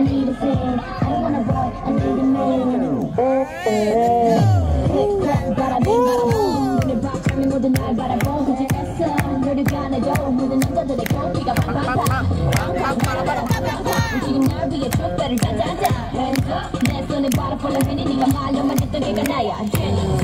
need a fan. I don't want a boy, I need a man. Click, clap, bada bing, bada boom. 눈을 박차면 모든 날 바라보. 그중에서 너를 가내줘. 모든 남자들의 고삐가 팡팡팡. 움직임 날 위해 촛대를 짜자자. Hands up, 내 손에 바로 폴라 괜히 네가 말려만 했던 게가 나야.